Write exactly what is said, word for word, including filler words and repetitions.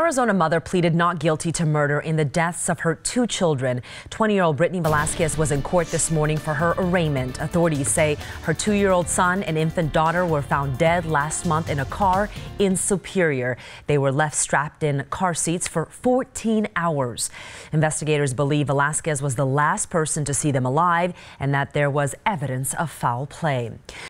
Arizona mother pleaded not guilty to murder in the deaths of her two children. twenty-year-old Brittany Velasquez was in court this morning for her arraignment. Authorities say her two-year-old son and infant daughter were found dead last month in a car in Superior. They were left strapped in car seats for fourteen hours. Investigators believe Velasquez was the last person to see them alive and that there was evidence of foul play.